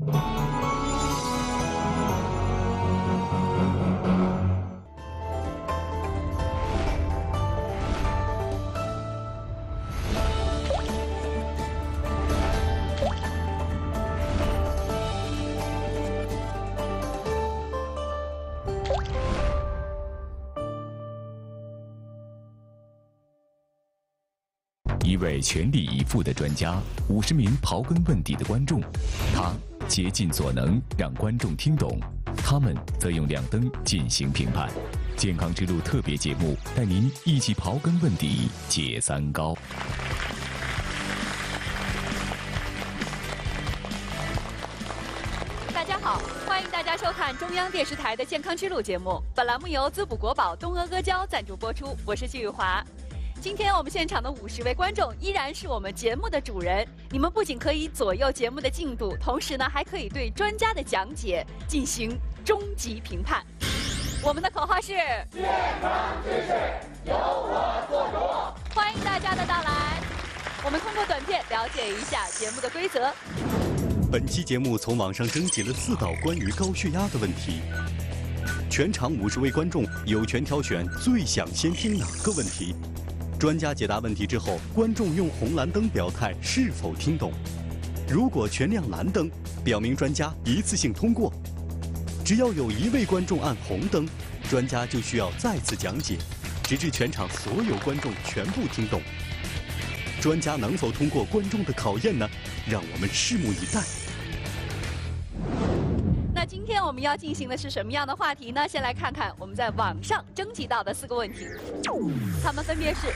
一位全力以赴的专家，50名刨根问底的观众，他竭尽所能让观众听懂，他们则用亮灯进行评判。健康之路特别节目带您一起刨根问底，解三高。 大家好，欢迎大家收看中央电视台的健康之路节目。本栏目由滋补国宝东阿阿胶赞助播出，我是季玉华。今天我们现场的50位观众依然是我们节目的主人，你们不仅可以左右节目的进度，同时呢还可以对专家的讲解进行终极评判。我们的口号是健康知识由我做主，欢迎大家的到来。我们通过短片了解一下节目的规则。 本期节目从网上征集了4道关于高血压的问题，全场50位观众有权挑选最想先听哪个问题。专家解答问题之后，观众用红蓝灯表态是否听懂。如果全亮蓝灯，表明专家一次性通过。只要有1位观众按红灯，专家就需要再次讲解，直至全场所有观众全部听懂。专家能否通过观众的考验呢？让我们拭目以待。 那今天我们要进行的是什么样的话题呢？先来看看我们在网上征集到的4个问题，它们分别是：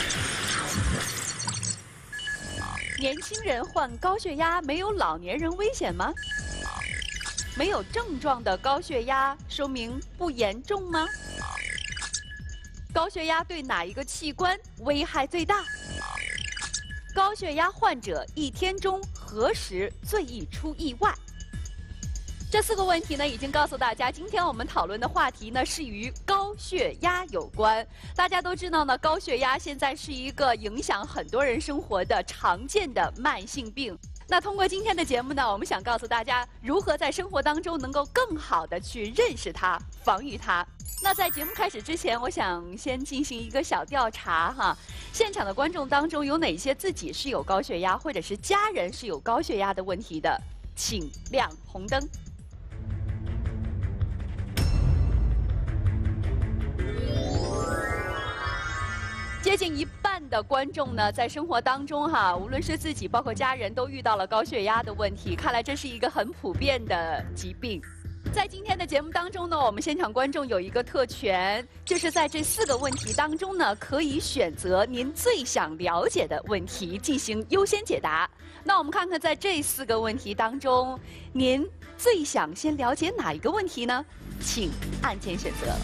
年轻人患高血压没有老年人危险吗？没有症状的高血压说明不严重吗？高血压对哪一个器官危害最大？高血压患者1天中何时最易出意外？这4个问题呢，已经告诉大家，今天我们讨论的话题呢是与高血压有关。大家都知道呢，高血压现在是一个影响很多人生活的常见的慢性病。那通过今天的节目呢，我们想告诉大家，如何在生活当中能够更好的去认识它、防御它。那在节目开始之前，我想先进行一个小调查哈。现场的观众当中有哪些自己是有高血压，或者是家人是有高血压的问题的？请亮红灯。接近1半的观众呢，在生活当中哈，无论是自己包括家人，都遇到了高血压的问题。看来这是一个很普遍的疾病。在今天的节目当中呢，我们现场观众有一个特权，就是在这4个问题当中呢，可以选择您最想了解的问题进行优先解答。那我们看看在这4个问题当中，您最想先了解哪一个问题呢？请按键选择。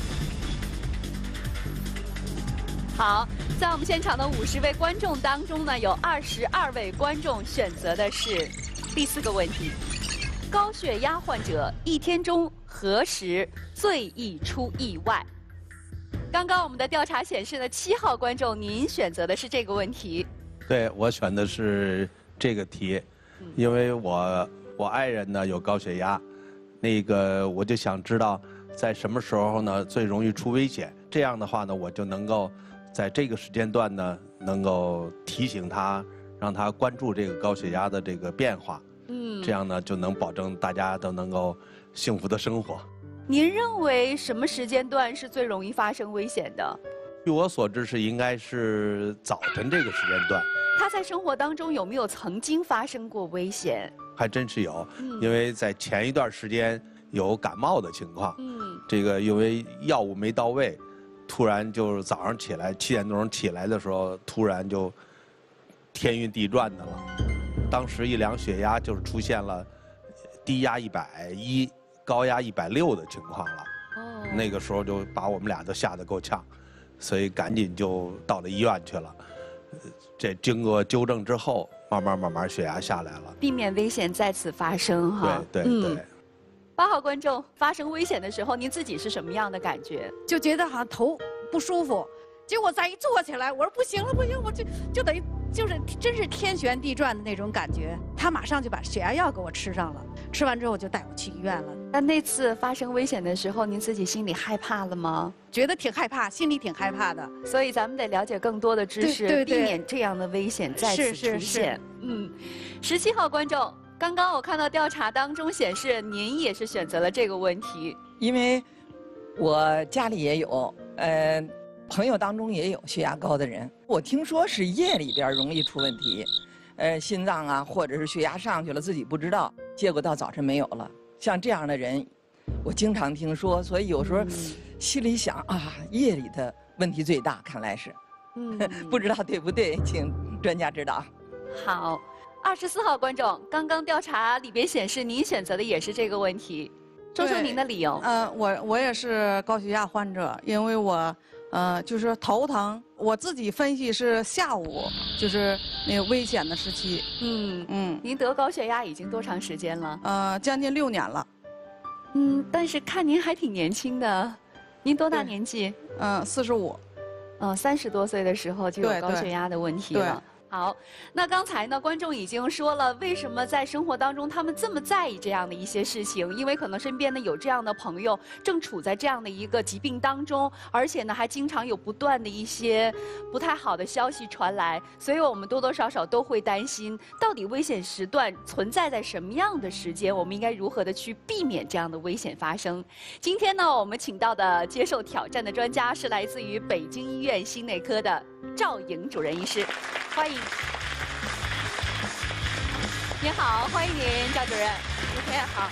好，在我们现场的50位观众当中呢，有22位观众选择的是第4个问题：高血压患者1天中何时最易出意外？刚刚我们的调查显示呢，7号观众您选择的是这个问题。 对，我选的是这个题，因为我爱人呢有高血压，我就想知道在什么时候呢最容易出危险。这样的话呢，我就能够在这个时间段呢，能够提醒他，让他关注这个高血压的这个变化。这样呢就能保证大家都能够幸福的生活。 您认为什么时间段是最容易发生危险的？ 据我所知是应该是早晨这个时间段。 他在生活当中有没有曾经发生过危险？ 还真是有，因为在前一段时间有感冒的情况。这个因为药物没到位，突然就是早上起来7点多钟起来的时候，突然就天晕地转的了。当时一量血压就是出现了低压110、高压160的情况了。那个时候就把我们俩都吓得够呛，所以赶紧就到了医院去了。这经过纠正之后，慢慢血压下来了， 避免危险再次发生哈。 对。 8号观众，发生危险的时候，您自己是什么样的感觉？ 就觉得好像头不舒服，结果再一坐起来，我说不行了，我就等于就是真是天旋地转的那种感觉。他马上就把血压药给我吃上了， 吃完之后就带我去医院了。 那次发生危险的时候，您自己心里害怕了吗？ 觉得挺害怕，心里挺害怕的。 所以咱们得了解更多的知识， 对避免这样的危险再次出现。17号观众，刚刚我看到调查当中显示，您也是选择了这个问题。 因为我家里也有，朋友当中也有血压高的人。我听说是夜里边容易出问题，心脏啊，或者是血压上去了自己不知道，结果到早晨没有了。像这样的人，我经常听说，所以有时候心里想啊，夜里的问题最大，看来是。不知道对不对，请专家指导。 好，24号观众，刚刚调查里边显示您选择的也是这个问题，说说您的理由。 我也是高血压患者，因为我就是头疼，我自己分析是下午就是那个危险的时期。 您得高血压已经多长时间了？ 将近6年了。 但是看您还挺年轻的，您多大年纪 ？45。 30多岁的时候就有高血压的问题了。好，那刚才呢，观众已经说了，为什么在生活当中他们这么在意这样的一些事情？因为可能身边呢有这样的朋友正处在这样的一个疾病当中，而且呢还经常有不断的一些不太好的消息传来，所以我们多多少少都会担心，到底危险时段存在在什么样的时间？我们应该如何的去避免这样的危险发生？今天呢，我们请到的接受挑战的专家是来自于北京医院心内科的赵颖主任医师，欢迎。你好，欢迎您，赵主任。主持人好。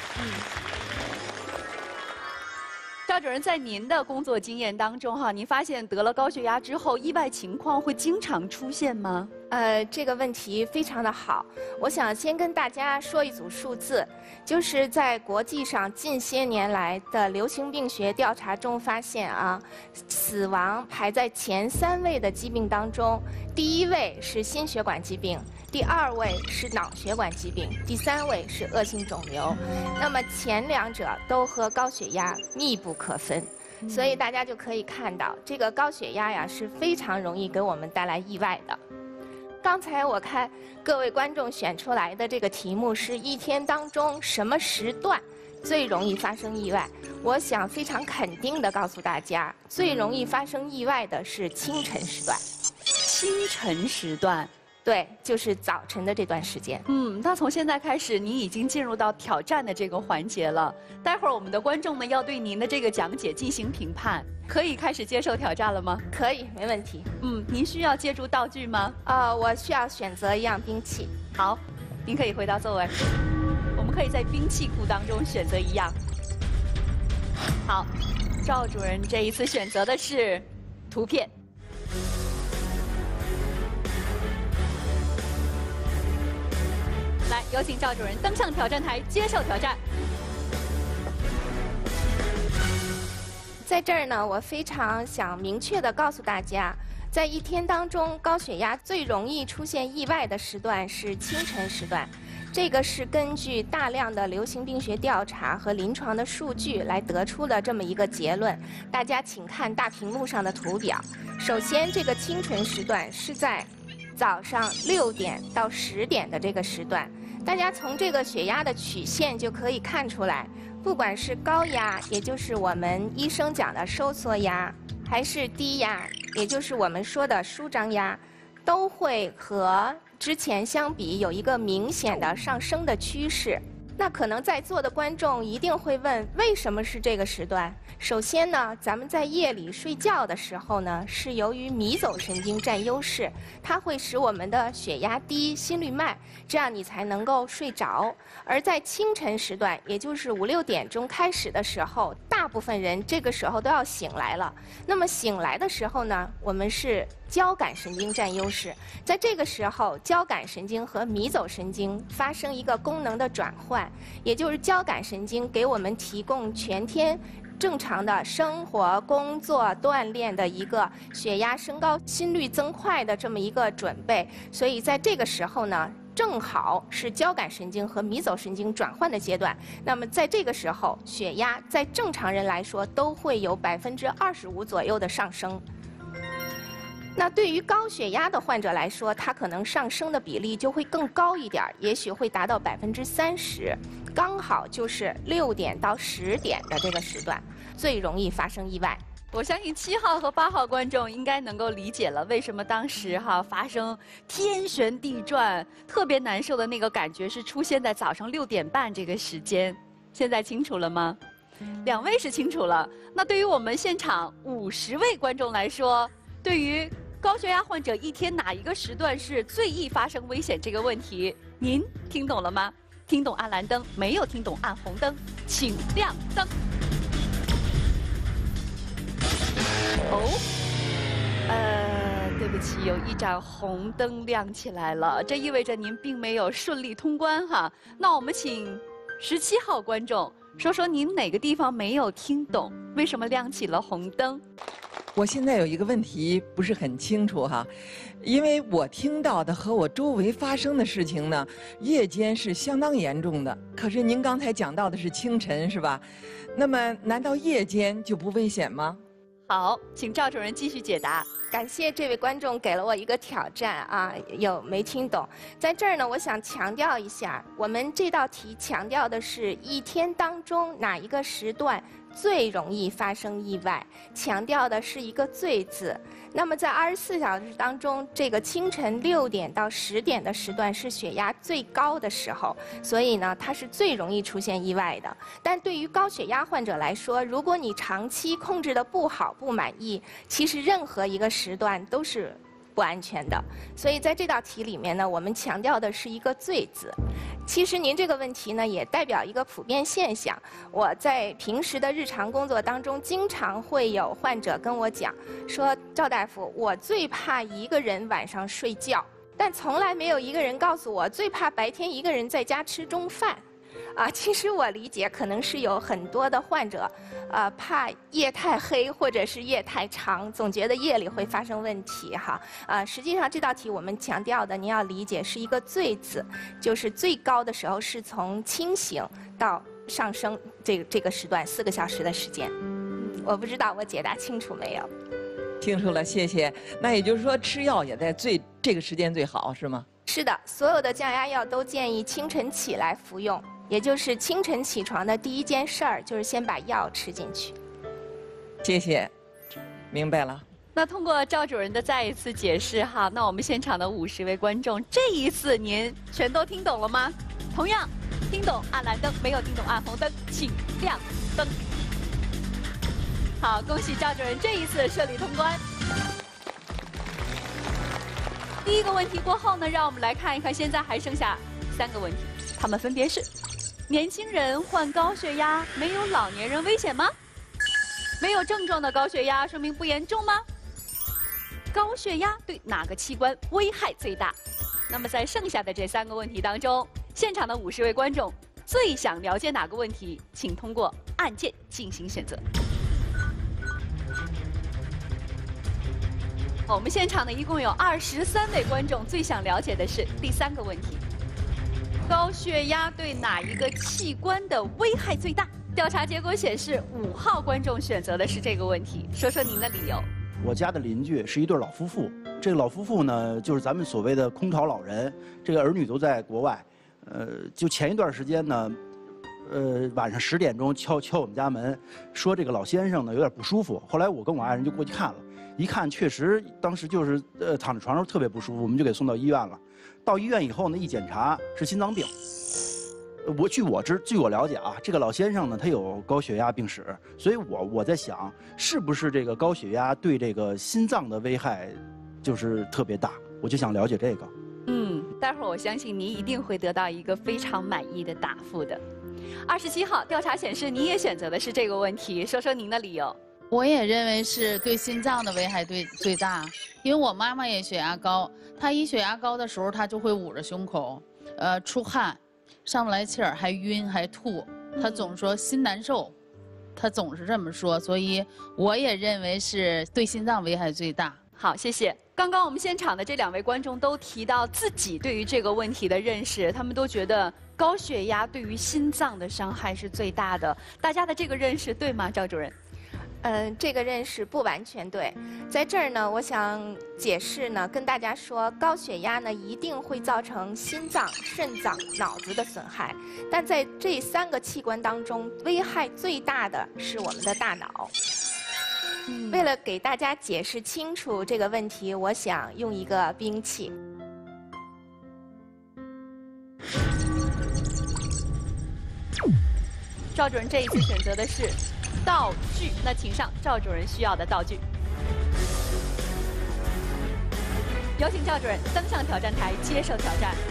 赵主任，在您的工作经验当中，您发现得了高血压之后，意外情况会经常出现吗？ 这个问题非常的好。我想先跟大家说一组数字，就是在国际上近些年来的流行病学调查中发现死亡排在前3位的疾病当中，第1位是心血管疾病，第2位是脑血管疾病，第3位是恶性肿瘤。那么前2者都和高血压密不可分。所以大家就可以看到，这个高血压呀是非常容易给我们带来意外的。刚才我看各位观众选出来的这个题目是一天当中什么时段最容易发生意外？我想非常肯定地告诉大家，最容易发生意外的是清晨时段。 清晨时段？ 对，就是早晨的这段时间。 那从现在开始，您已经进入到挑战的这个环节了。待会儿我们的观众呢要对您的这个讲解进行评判，可以开始接受挑战了吗？ 可以，没问题。 您需要借助道具吗？ 我需要选择一样兵器。 好，您可以回到座位。我们可以在兵器库当中选择一样。好，赵主任这一次选择的是图片。来，有请赵主任登上挑战台，接受挑战。 在这儿呢，我非常想明确地告诉大家，在一天当中，高血压最容易出现意外的时段是清晨时段。这个是根据大量的流行病学调查和临床的数据来得出的这么一个结论。大家请看大屏幕上的图表。首先，这个清晨时段是在早上6点到10点的这个时段。大家从这个血压的曲线就可以看出来，不管是高压，也就是我们医生讲的收缩压，还是低压，也就是我们说的舒张压，都会和之前相比有一个明显的上升的趋势。那可能在座的观众一定会问，为什么是这个时段？首先呢，咱们在夜里睡觉的时候呢，是由于迷走神经占优势，它会使我们的血压低、心率慢，这样你才能够睡着。而在清晨时段，也就是5、6点钟开始的时候，大部分人这个时候都要醒来了。那么醒来的时候呢，我们是交感神经占优势，在这个时候，交感神经和迷走神经发生一个功能的转换，也就是交感神经给我们提供全天正常的生活、工作、锻炼的一个血压升高、心率增快的这么一个准备。所以在这个时候呢，正好是交感神经和迷走神经转换的阶段。那么在这个时候，血压在正常人来说都会有25%左右的上升。那对于高血压的患者来说，它可能上升的比例就会更高一点，也许会达到30%。 刚好就是6点到10点的这个时段，最容易发生意外。 我相信7号和8号观众应该能够理解了，为什么当时发生天旋地转、特别难受的那个感觉是出现在早上6点半这个时间。现在清楚了吗？2位是清楚了。那对于我们现场50位观众来说，对于高血压患者一天哪一个时段是最易发生危险这个问题，您听懂了吗？听懂按蓝灯，没有听懂按红灯，请亮灯。对不起，有一盏红灯亮起来了，这意味着您并没有顺利通关哈。那我们请17号观众说说您哪个地方没有听懂，为什么亮起了红灯？ 我现在有一个问题不是很清楚哈，因为我听到的和我周围发生的事情呢，夜间是相当严重的。可是您刚才讲到的是清晨是吧？那么难道夜间就不危险吗？ 好，请赵主任继续解答。 感谢这位观众给了我一个挑战啊，有没听懂？在这儿呢，我想强调一下，我们这道题强调的是一天当中哪一个时段最容易发生意外，强调的是一个最字。那么在24小时当中，这个清晨6点到10点的时段是血压最高的时候，所以呢，它是最容易出现意外的。但对于高血压患者来说，如果你长期控制的不好、不满意，其实任何一个时段都是不安全的。所以在这道题里面呢，我们强调的是一个最字。其实您这个问题呢，也代表一个普遍现象。我在平时的日常工作当中，经常会有患者跟我讲说：“赵大夫，我最怕一个人晚上睡觉，但从来没有一个人告诉我最怕白天一个人在家吃中饭。”其实我理解，可能是有很多的患者，怕夜太黑或者是夜太长，总觉得夜里会发生问题哈。实际上这道题我们强调的，您要理解是一个最字，就是最高的时候是从清醒到上升这个时段4个小时的时间。我不知道我解答清楚没有？ 清楚了，谢谢。那也就是说，吃药也在这个时间最好，是吗？ 是的，所有的降压药都建议清晨起来服用。也就是清晨起床的第一件事儿，就是先把药吃进去。 谢谢，明白了。 那通过赵主任的再一次解释哈，那我们现场的50位观众，这一次您全都听懂了吗？同样，听懂按蓝灯，没有听懂按红灯，请亮灯。好，恭喜赵主任这一次顺利通关。第一个问题过后呢，让我们来看一看，现在还剩下3个问题，它们分别是。年轻人患高血压没有老年人危险吗？没有症状的高血压说明不严重吗？高血压对哪个器官危害最大？那么在剩下的这3个问题当中，现场的50位观众最想了解哪个问题？请通过按键进行选择。我们现场呢一共有23位观众，最想了解的是第3个问题。高血压对哪一个器官的危害最大？调查结果显示，5号观众选择的是这个问题，说说您的理由。 我家的邻居是一对老夫妇，这个老夫妇呢，就是咱们所谓的空巢老人，这个儿女都在国外。就前一段时间呢，晚上10点钟敲我们家门，说这个老先生呢有点不舒服。后来我跟我爱人就过去看了，一看确实当时就是躺在床上特别不舒服，我们就给送到医院了。到医院以后呢，一检查是心脏病。据我了解啊，这个老先生呢，他有高血压病史，所以我在想，是不是这个高血压对这个心脏的危害就是特别大？我就想了解这个。 待会儿我相信您一定会得到一个非常满意的答复的。27号调查显示，您也选择的是这个问题，说说您的理由。 我也认为是对心脏的危害最大，因为我妈妈也血压高，她一血压高的时候，她就会捂着胸口，出汗，上不来气儿，还晕还吐，她总说心难受，她总是这么说，所以我也认为是对心脏危害最大。 好，谢谢。刚刚我们现场的这2位观众都提到自己对于这个问题的认识，他们都觉得高血压对于心脏的伤害是最大的。大家的这个认识对吗，赵主任？ 这个认识不完全对。在这儿呢，我想解释呢，跟大家说，高血压呢一定会造成心脏、肾脏、脑子的损害，但在这3个器官当中，危害最大的是我们的大脑。为了给大家解释清楚这个问题，我想用一个兵器。 赵主任这一次选择的是道具，那请上赵主任需要的道具。有请赵主任登上挑战台接受挑战。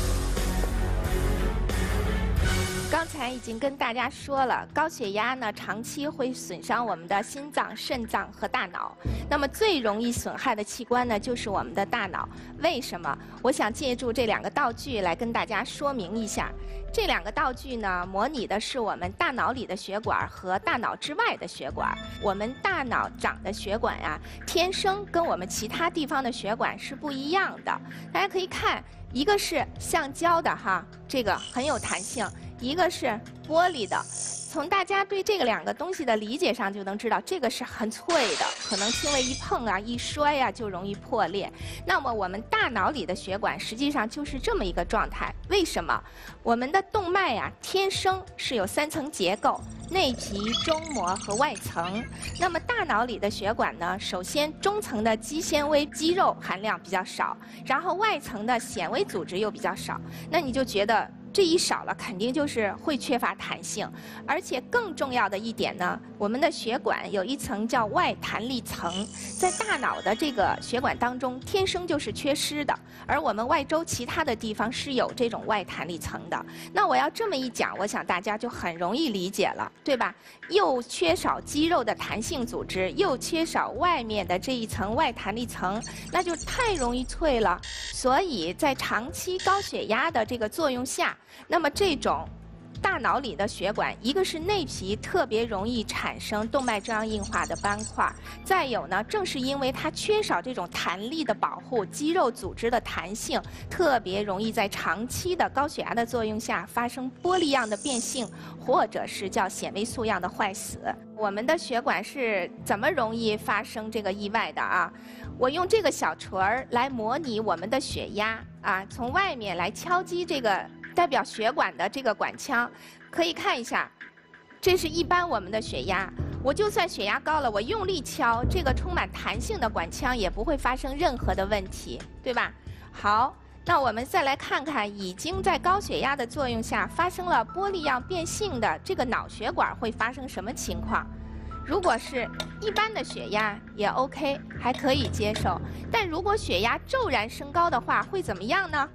刚才已经跟大家说了，高血压呢长期会损伤我们的心脏、肾脏和大脑。那么最容易损害的器官呢，就是我们的大脑。为什么？我想借助这2个道具来跟大家说明一下。这2个道具呢，模拟的是我们大脑里的血管和大脑之外的血管。我们大脑长的血管呀，天生跟我们其他地方的血管是不一样的。大家可以看，一个是橡胶的哈，这个很有弹性。一个是玻璃的，从大家对这个2个东西的理解上就能知道，这个是很脆的，可能轻微一碰啊、一摔啊就容易破裂。那么我们大脑里的血管实际上就是这么一个状态。为什么？我们的动脉呀，天生是有3层结构：内皮、中膜和外层。那么大脑里的血管呢，首先中层的肌纤维、肌肉含量比较少，然后外层的纤维组织又比较少。那你就觉得这一少了，肯定就是会缺乏弹性。而且更重要的一点呢，我们的血管有一层叫外弹力层，在大脑的这个血管当中，天生就是缺失的，而我们外周其他的地方是有这种外弹力层的。那我要这么一讲，我想大家就很容易理解了，对吧？又缺少肌肉的弹性组织，又缺少外面的这一层外弹力层，那就太容易脆了。所以在长期高血压的这个作用下，那么这种大脑里的血管，一个是内皮特别容易产生动脉粥样硬化的斑块，再有呢，正是因为它缺少这种弹力的保护，肌肉组织的弹性，特别容易在长期的高血压的作用下发生玻璃样的变性，或者是叫纤维素样的坏死。我们的血管是怎么容易发生这个意外的啊？我用这个小锤儿来模拟我们的血压啊，从外面来敲击这个代表血管的这个管腔，可以看一下，这是一般我们的血压。我就算血压高了，我用力敲这个充满弹性的管腔，也不会发生任何的问题，对吧？好，那我们再来看看已经在高血压的作用下发生了玻璃样变性的这个脑血管会发生什么情况。如果是一般的血压也 OK， 还可以接受。但如果血压骤然升高的话，会怎么样呢？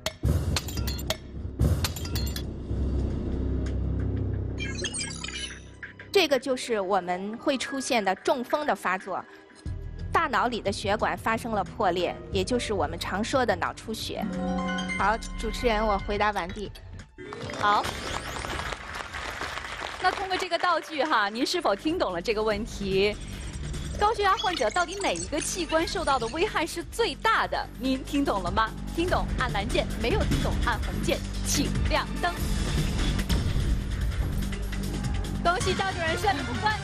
这个就是我们会出现的中风的发作，大脑里的血管发生了破裂，也就是我们常说的脑出血。好，主持人，我回答完毕。 好。那通过这个道具哈，您是否听懂了这个问题？高血压患者到底哪一个器官受到的危害是最大的？您听懂了吗？听懂按蓝键，没有听懂按红键，请亮灯。恭喜赵主任顺利过关。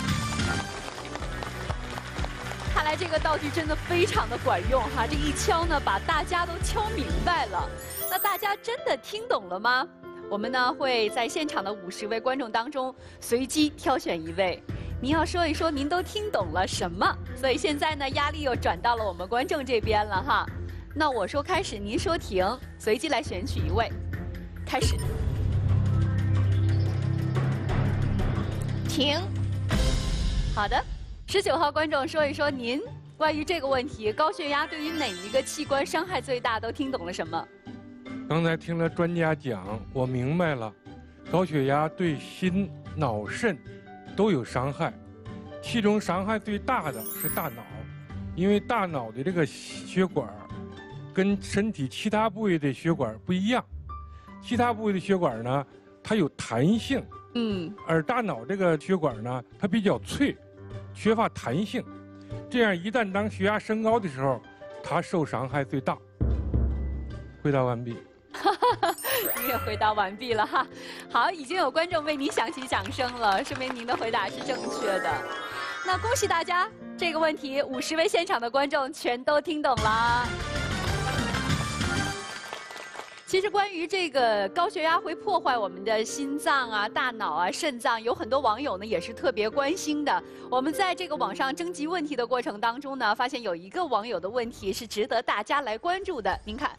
看来这个道具真的非常的管用哈，这一敲呢，把大家都敲明白了。那大家真的听懂了吗？我们呢会在现场的50位观众当中随机挑选1位，您要说一说您都听懂了什么。所以现在呢压力又转到了我们观众这边了哈。那我说开始，您说停，随机来选取1位，开始。停。好的，19号观众说一说您关于这个问题，高血压对于哪一个器官伤害最大？都听懂了什么？ 刚才听了专家讲，我明白了，高血压对心、脑、肾都有伤害，其中伤害最大的是大脑，因为大脑的这个血管跟身体其他部位的血管不一样，其他部位的血管呢，它有弹性，而大脑这个血管呢，它比较脆，缺乏弹性，这样一旦当血压升高的时候，它受伤害最大。回答完毕。 你也回答完毕了哈。好，已经有观众为您响起掌声了，说明您的回答是正确的。 那恭喜大家，这个问题50位现场的观众全都听懂了。其实关于这个高血压会破坏我们的心脏啊、大脑啊、肾脏，有很多网友呢也是特别关心的。我们在这个网上征集问题的过程当中呢，发现有一个网友的问题是值得大家来关注的。您看，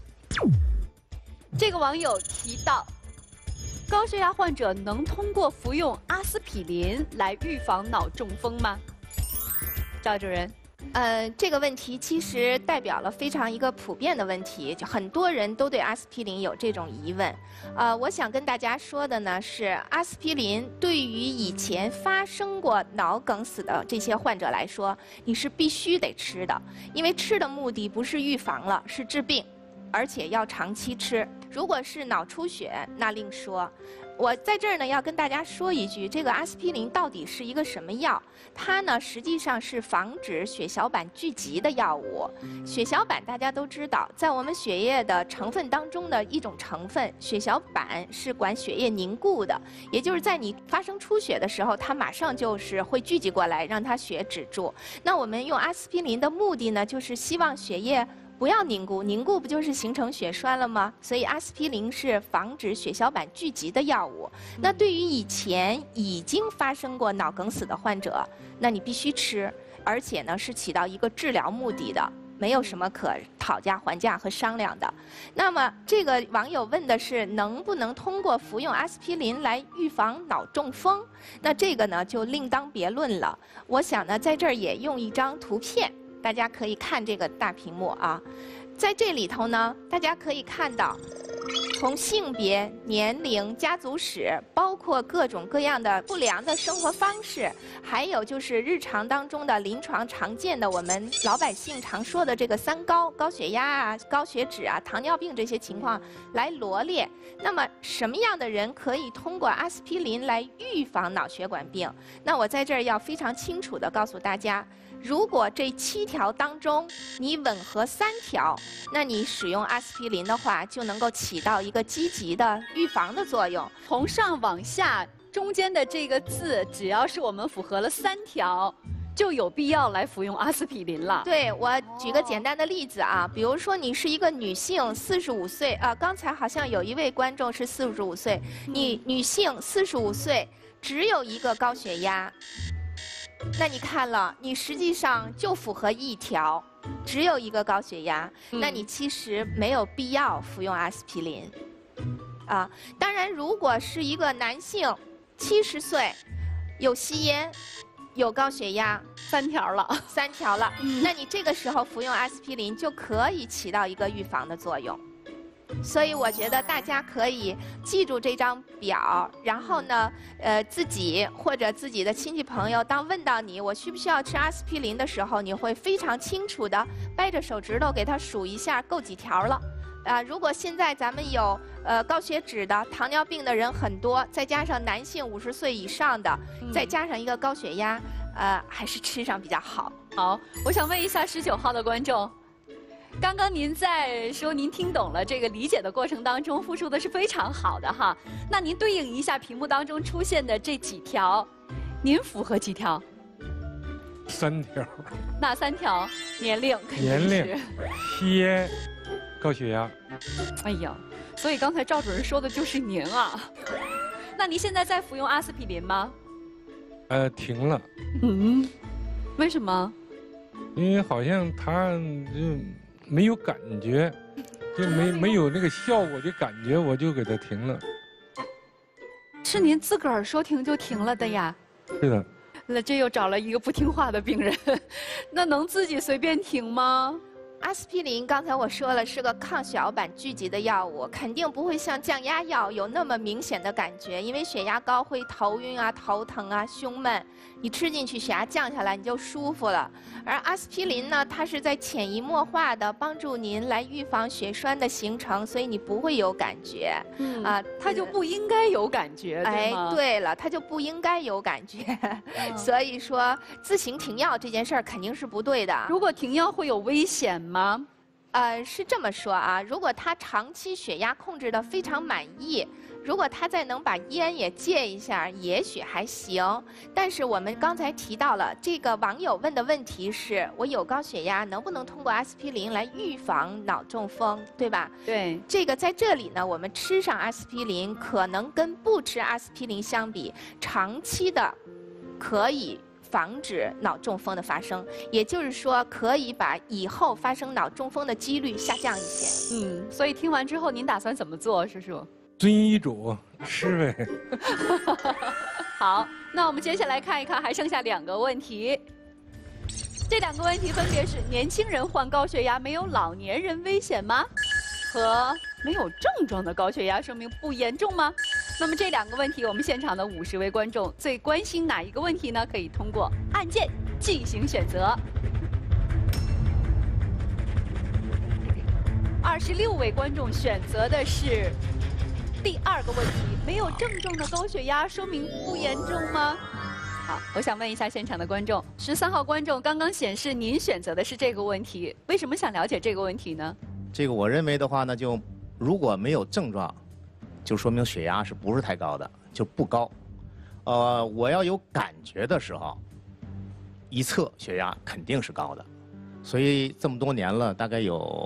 这个网友提到，高血压患者能通过服用阿司匹林来预防脑中风吗？赵主任。 这个问题其实代表了非常一个普遍的问题，就很多人都对阿司匹林有这种疑问。我想跟大家说的呢是，阿司匹林对于以前发生过脑梗死的这些患者来说，你是必须得吃的，因为吃的目的不是预防了，是治病，而且要长期吃。如果是脑出血，那另说。我在这儿呢要跟大家说一句，这个阿司匹林到底是一个什么药？它呢实际上是防止血小板聚集的药物。血小板大家都知道，在我们血液的成分当中的一种成分，血小板是管血液凝固的，也就是在你发生出血的时候，它马上就是会聚集过来，让它血止住。那我们用阿司匹林的目的呢，就是希望血液不要凝固，凝固不就是形成血栓了吗？所以阿司匹林是防止血小板聚集的药物。那对于以前已经发生过脑梗死的患者，那你必须吃，而且呢是起到一个治疗目的的，没有什么可讨价还价和商量的。那么这个网友问的是能不能通过服用阿司匹林来预防脑中风？那这个呢就另当别论了。我想呢在这儿也用一张图片。大家可以看这个大屏幕啊，在这里头呢，大家可以看到，从性别、年龄、家族史，包括各种各样的不良的生活方式，还有就是日常当中的临床常见的我们老百姓常说的这个3高：高血压啊、高血脂啊、糖尿病这些情况来罗列。那么什么样的人可以通过阿司匹林来预防脑血管病？那我在这儿要非常清楚地告诉大家。如果这7条当中你吻合3条，那你使用阿司匹林的话，就能够起到一个积极的预防的作用。 从上往下，中间的这个字，只要是我们符合了3条，就有必要来服用阿司匹林了。 对，我举个简单的例子啊，比如说你是一个女性，45岁啊，刚才好像有一位观众是45岁，你女性45岁，只有一个高血压。那你看了，你实际上就符合1条，只有一个高血压，那你其实没有必要服用阿司匹林。啊，当然，如果是一个男性，70岁，有吸烟，有高血压 ，3条了 ，3条了，那你这个时候服用阿司匹林就可以起到一个预防的作用。所以我觉得大家可以记住这张表，然后呢，自己或者自己的亲戚朋友，当问到你我需不需要吃阿司匹林的时候，你会非常清楚的掰着手指头给他数一下够几条了。如果现在咱们有高血脂的、糖尿病的人很多，再加上男性50岁以上的，再加上一个高血压，还是吃上比较好。 好，我想问一下19号的观众。刚刚您在说您听懂了这个理解的过程当中，复述的是非常好的哈。那您对应一下屏幕当中出现的这几条，您符合几条 ？3条。 哪3条？年龄。 年龄、吸烟、高血压。 哎呀，所以刚才赵主任说的就是您啊。那您现在在服用阿司匹林吗？ 停了。 为什么？ 因为好像它就没有感觉，就没有那个效果的感觉，我就给它停了。 是您自个儿说停就停了的呀？ 是的。 那这又找了一个不听话的病人，那能自己随便停吗？ 阿司匹林刚才我说了是个抗血小板聚集的药物，肯定不会像降压药有那么明显的感觉，因为血压高会头晕啊、头疼啊、胸闷，你吃进去血压降下来你就舒服了。而阿司匹林呢，它是在潜移默化的帮助您来预防血栓的形成，所以你不会有感觉。 它就不应该有感觉，对吗？ 对了，它就不应该有感觉。所以说自行停药这件事儿肯定是不对的。 如果停药会有危险吗？ 是这么说啊，如果他长期血压控制得非常满意， 如果他再能把烟也戒一下，也许还行。但是我们刚才提到了，这个网友问的问题是：我有高血压，能不能通过阿司匹林来预防脑中风，对吧？ 对。 这个在这里呢，我们吃上阿司匹林，可能跟不吃阿司匹林相比，长期的可以防止脑中风的发生，也就是说，可以把以后发生脑中风的几率下降一些。 所以听完之后，您打算怎么做，叔叔？ 遵医嘱吃呗。 好，那我们接下来看一看，还剩下2个问题。这2个问题分别是：年轻人患高血压没有老年人危险吗？和没有症状的高血压说明不严重吗？那么这2个问题，我们现场的50位观众最关心哪一个问题呢？可以通过按键进行选择。26位观众选择的是第2个问题：没有症状的高血压说明不严重吗？好，我想问一下现场的观众，13号观众刚刚显示您选择的是这个问题，为什么想了解这个问题呢？ 这个我认为的话呢，就如果没有症状，就说明血压是不是太高的，就不高。我要有感觉的时候，一测血压肯定是高的，所以这么多年了，大概有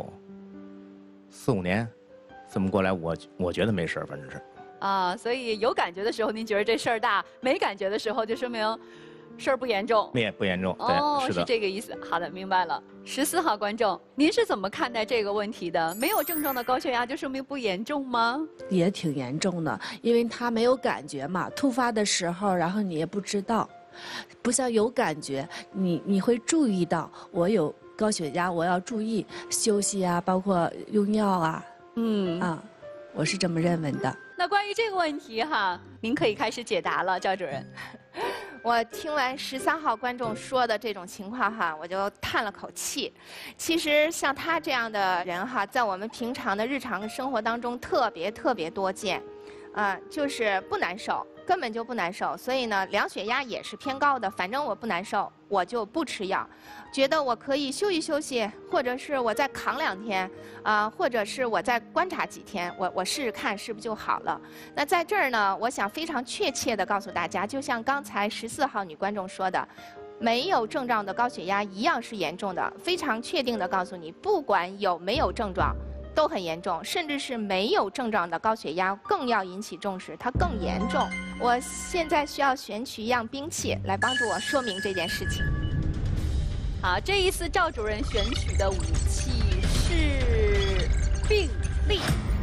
4、5年，这么过来，我觉得没事，反正是。 所以有感觉的时候您觉得这事儿大，没感觉的时候就说明事儿不严重。 不严重，对，是的。 是这个意思。好的，明白了。14号观众，您是怎么看待这个问题的？没有症状的高血压就说明不严重吗？ 也挺严重的，因为他没有感觉嘛，突发的时候，然后你也不知道，不像有感觉，你会注意到我有高血压，我要注意休息啊，包括用药啊。我是这么认为的。 那关于这个问题哈，您可以开始解答了，赵主任。 我听完13号观众说的这种情况哈，我就叹了口气。其实像他这样的人哈，在我们平常的日常生活当中特别多见，就是不难受，根本就不难受。所以呢，量血压也是偏高的，反正我不难受，我就不吃药，觉得我可以休息休息，或者是我再扛2天，或者是我再观察几天，我试试看是不是就好了。那在这儿呢，我想非常确切地告诉大家，就像刚才14号女观众说的，没有症状的高血压一样是严重的。非常确定地告诉你，不管有没有症状，都很严重，甚至是没有症状的高血压更要引起重视，它更严重。我现在需要选取一样兵器来帮助我说明这件事情。 好，这一次赵主任选取的武器是病历，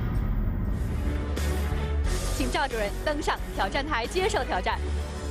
请赵主任登上挑战台接受挑战。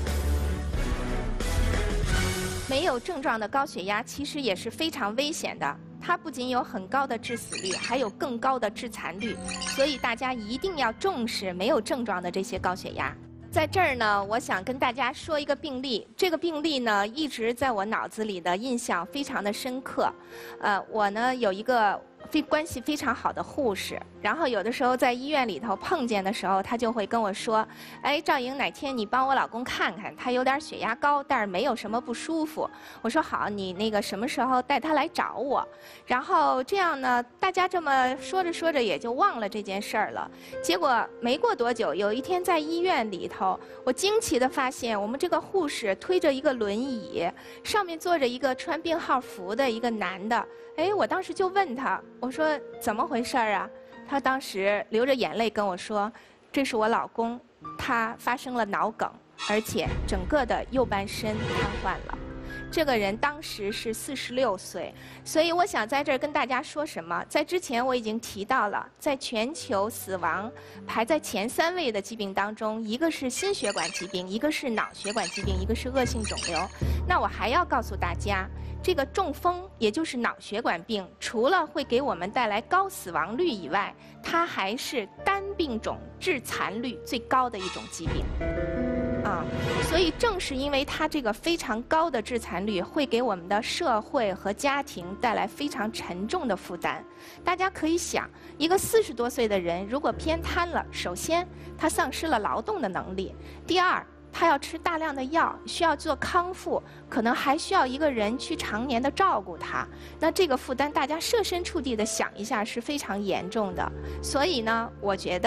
没有症状的高血压其实也是非常危险的，它不仅有很高的致死率，还有更高的致残率，所以大家一定要重视没有症状的这些高血压。在这儿呢，我想跟大家说一个病例。这个病例呢，一直在我脑子里的印象非常的深刻。我呢有一个关系非常好的护士，然后有的时候在医院里头碰见的时候，他就会跟我说：“哎，赵莹，哪天你帮我老公看看，他有点血压高，但是没有什么不舒服。”我说好，你那个什么时候带他来找我？然后这样呢，大家这么说着说着也就忘了这件事儿了。结果没过多久，有一天在医院里头，我惊奇地发现我们这个护士推着一个轮椅，上面坐着一个穿病号服的一个男的。哎，我当时就问他，我说怎么回事儿啊？他当时流着眼泪跟我说，这是我老公，他发生了脑梗，而且整个的右半身瘫痪了。这个人当时是46岁，所以我想在这儿跟大家说什么？在之前我已经提到了，在全球死亡排在前3位的疾病当中，一个是心血管疾病，一个是脑血管疾病，一个是恶性肿瘤。那我还要告诉大家，这个中风，也就是脑血管病，除了会给我们带来高死亡率以外，它还是单病种致残率最高的一种疾病。所以正是因为它这个非常高的致残率，会给我们的社会和家庭带来非常沉重的负担。大家可以想，一个40多岁的人如果偏瘫了，首先他丧失了劳动的能力，第二，他要吃大量的药，需要做康复，可能还需要一个人去常年的照顾他。那这个负担，大家设身处地的想一下，是非常严重的。所以呢，我觉得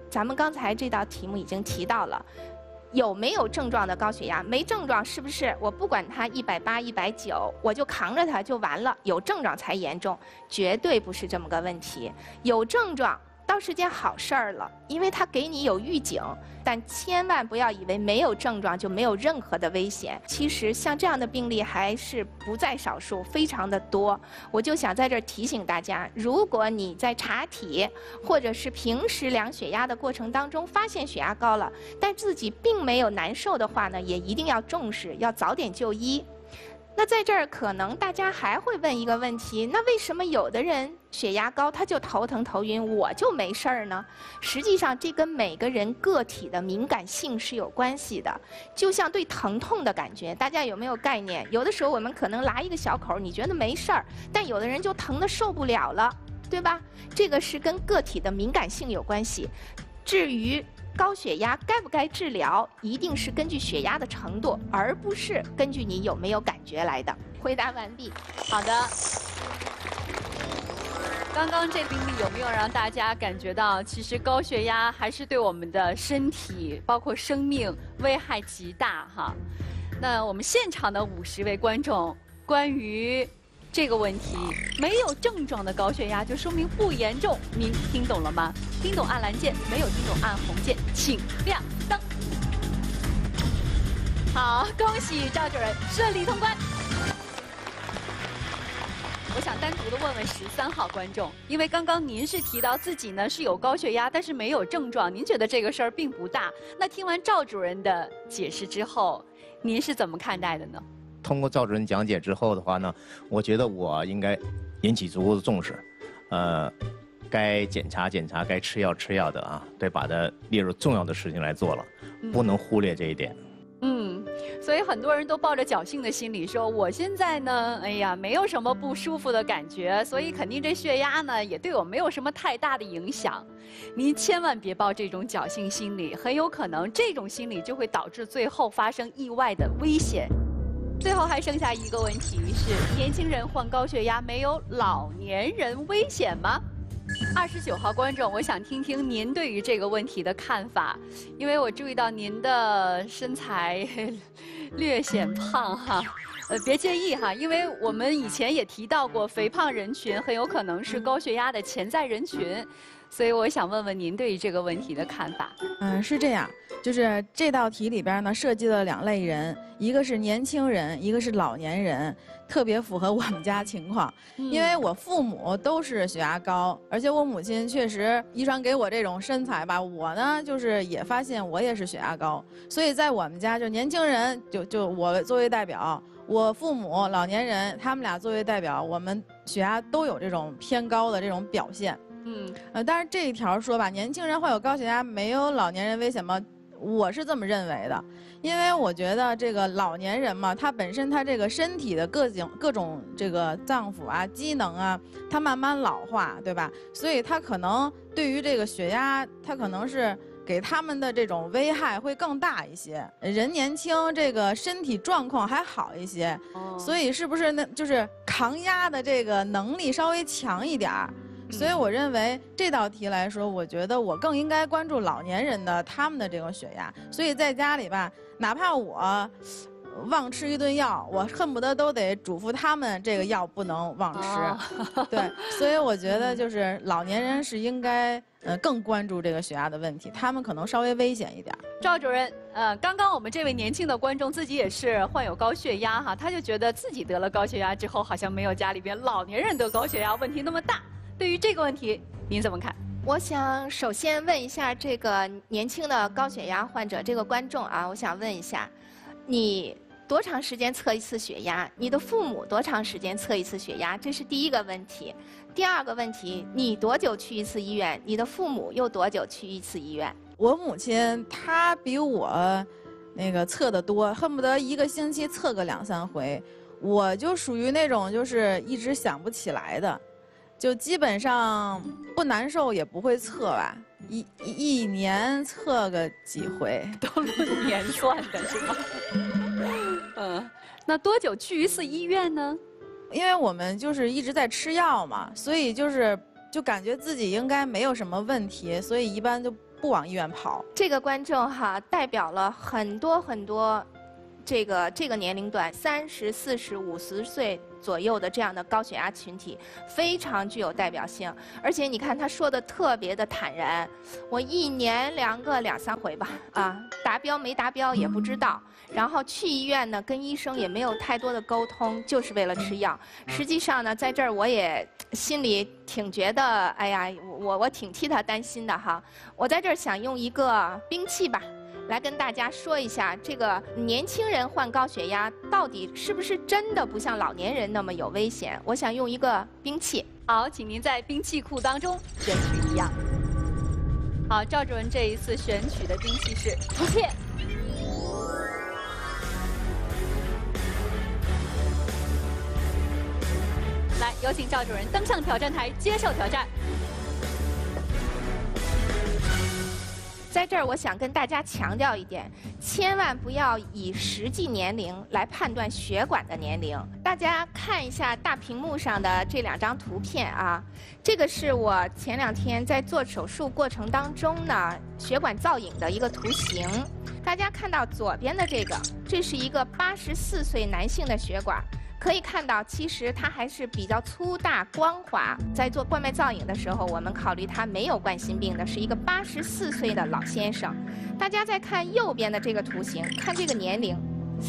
咱们刚才这道题目已经提到了，有没有症状的高血压？没症状是不是我不管它180、190，我就扛着它就完了？有症状才严重，绝对不是这么个问题。有症状倒是件好事儿了，因为它给你有预警。但千万不要以为没有症状就没有任何的危险。其实像这样的病例还是不在少数，非常的多。我就想在这儿提醒大家，如果你在查体或者是平时量血压的过程当中发现血压高了，但自己并没有难受的话呢，也一定要重视，要早点就医。那在这儿可能大家还会问一个问题，那为什么有的人血压高他就头疼头晕，我就没事儿呢？实际上这跟每个人个体的敏感性是有关系的。就像对疼痛的感觉，大家有没有概念？有的时候我们可能拉一个小口，你觉得没事儿，但有的人就疼得受不了了，对吧？这个是跟个体的敏感性有关系。至于高血压该不该治疗，一定是根据血压的程度，而不是根据你有没有感觉来的。回答完毕。 好的。刚刚这病例有没有让大家感觉到，其实高血压还是对我们的身体，包括生命危害极大哈？那我们现场的50位观众，关于这个问题，没有症状的高血压就说明不严重，您听懂了吗？听懂按蓝键，没有听懂按红键，请亮灯。好，恭喜赵主任顺利通关。我想单独的问问13号观众，因为刚刚您是提到自己呢是有高血压，但是没有症状，您觉得这个事儿并不大。那听完赵主任的解释之后，您是怎么看待的呢？ 通过赵主任讲解之后的话呢，我觉得我应该引起足够的重视，该检查检查，该吃药吃药的啊，得把它列入重要的事情来做了，不能忽略这一点。 所以很多人都抱着侥幸的心理说，我现在呢，哎呀，没有什么不舒服的感觉，所以肯定这血压呢也对我没有什么太大的影响。您千万别抱这种侥幸心理，很有可能这种心理就会导致最后发生意外的危险。最后还剩下一个问题是：年轻人患高血压没有老年人危险吗？29号观众，我想听听您对于这个问题的看法，因为我注意到您的身材略显胖哈，别介意哈，因为我们以前也提到过，肥胖人群很有可能是高血压的潜在人群，所以我想问问您对于这个问题的看法。 是这样，就是这道题里边呢涉及了2类人，一个是年轻人，一个是老年人。特别符合我们家情况，因为我父母都是血压高，而且我母亲确实遗传给我这种身材吧，我呢就是也发现我也是血压高，所以在我们家就年轻人就我作为代表，我父母老年人他们俩作为代表，我们血压都有这种偏高的这种表现。但是这一条说吧，年轻人患有高血压没有老年人危险吗？我是这么认为的，因为我觉得这个老年人嘛，他本身他这个身体的各种这个脏腑啊、机能啊，他慢慢老化，对吧？所以他可能对于这个血压，他可能是给他们的这种危害会更大一些。人年轻，这个身体状况还好一些，所以是不是那就是抗压的这个能力稍微强一点儿？所以我认为这道题来说，我觉得我更应该关注老年人的他们的这个血压。所以在家里吧，哪怕我忘吃一顿药，我恨不得都得嘱咐他们这个药不能忘吃。对，所以我觉得就是老年人是应该更关注这个血压的问题，他们可能稍微危险一点。 赵主任，刚刚我们这位年轻的观众自己也是患有高血压哈，他就觉得自己得了高血压之后，好像没有家里边老年人得高血压问题那么大。对于这个问题，您怎么看？ 我想首先问一下这个年轻的高血压患者这个观众啊，我想问一下，你多长时间测一次血压？你的父母多长时间测一次血压？这是第一个问题。第二个问题，你多久去一次医院？你的父母又多久去一次医院？ 我母亲她比我那个测得多，恨不得1个星期测个2、3回。我就属于那种就是一直想不起来的。就基本上不难受也不会测吧，一年测个几回， 都论年算的是吗？那多久去一次医院呢？ 因为我们就是一直在吃药嘛，所以就感觉自己应该没有什么问题，所以一般就不往医院跑。 这个观众哈，代表了很多这个年龄段，30、40、50岁左右的这样的高血压群体，非常具有代表性。而且你看他说的特别的坦然，我1年量个2、3回吧，达标没达标也不知道。然后去医院呢，跟医生也没有太多的沟通，就是为了吃药。实际上呢，在这儿我也心里挺觉得，哎呀，我挺替他担心的哈。我在这儿想用一个兵器吧。来跟大家说一下，这个年轻人患高血压到底是不是真的不像老年人那么有危险？我想用一个兵器。 好，请您在兵器库当中选取一样。好，赵主任这一次选取的兵器是图片。来，有请赵主任登上挑战台，接受挑战。 在这儿，我想跟大家强调一点，千万不要以实际年龄来判断血管的年龄。大家看一下大屏幕上的这2张图片啊，这个是我前2天在做手术过程当中呢，血管造影的一个图形。大家看到左边的这是一个84岁男性的血管。可以看到，其实它还是比较粗大光滑。在做冠脉造影的时候，我们考虑他没有冠心病的，是一个84岁的老先生。大家再看右边的这个图形，看这个年龄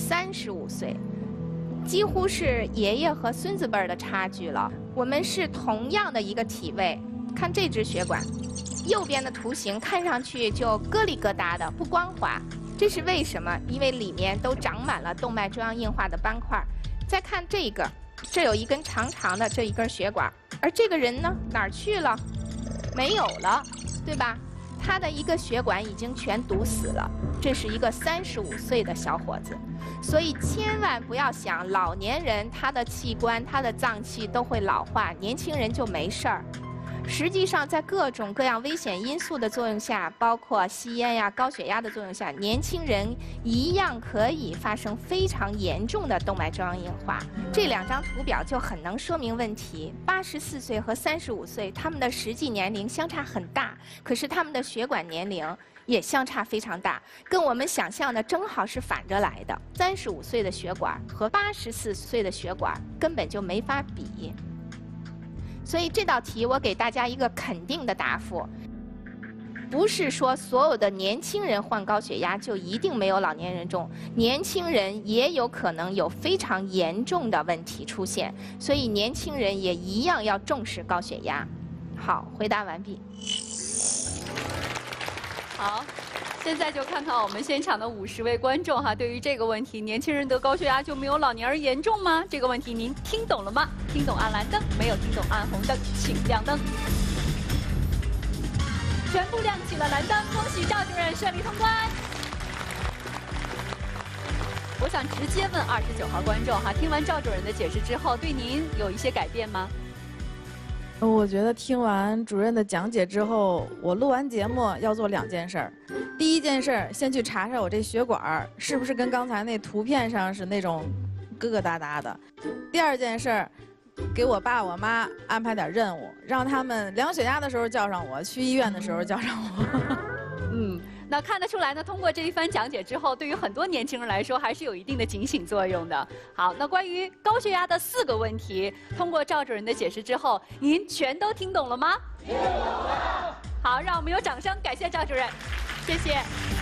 ，35岁，几乎是爷爷和孙子辈儿的差距了。我们是同样的一个体位，看这支血管，右边的图形看上去就咯里咯哒的，不光滑。这是为什么？因为里面都长满了动脉粥样硬化的斑块。再看这个，这有一根长长的这一根血管，而这个人呢哪儿去了？没有了，对吧？他的一个血管已经全堵死了。这是一个35岁的小伙子，所以千万不要想老年人他的器官、他的脏器都会老化，年轻人就没事儿。实际上，在各种各样危险因素的作用下，包括吸烟呀、高血压的作用下，年轻人一样可以发生非常严重的动脉粥样硬化。这2张图表就很能说明问题。84岁和35岁，他们的实际年龄相差很大，可是他们的血管年龄也相差非常大，跟我们想象的正好是反着来的。35岁的血管和84岁的血管根本就没法比。所以这道题我给大家一个肯定的答复，不是说所有的年轻人患高血压就一定没有老年人重，年轻人也有可能有非常严重的问题出现，所以年轻人也一样要重视高血压。好，回答完毕。 好。现在就看看我们现场的50位观众哈，对于这个问题，年轻人得高血压就没有老年人严重吗？这个问题您听懂了吗？听懂按蓝灯，没有听懂按红灯，请亮灯。全部亮起了蓝灯，恭喜赵主任顺利通关。我想直接问29号观众哈，听完赵主任的解释之后，对您有一些改变吗？ 我觉得听完主任的讲解之后，我录完节目要做2件事儿。第一件事儿，先去查查我这血管是不是跟刚才那图片上是那种疙疙瘩瘩的。第2件事儿，给我爸我妈安排点任务，让他们量血压的时候叫上我，去医院的时候叫上我。 那看得出来呢，通过这一番讲解之后，对于很多年轻人来说还是有一定的警醒作用的。好，那关于高血压的4个问题，通过赵主任的解释之后，您全都听懂了吗？听懂了。好，让我们有掌声感谢赵主任，谢谢。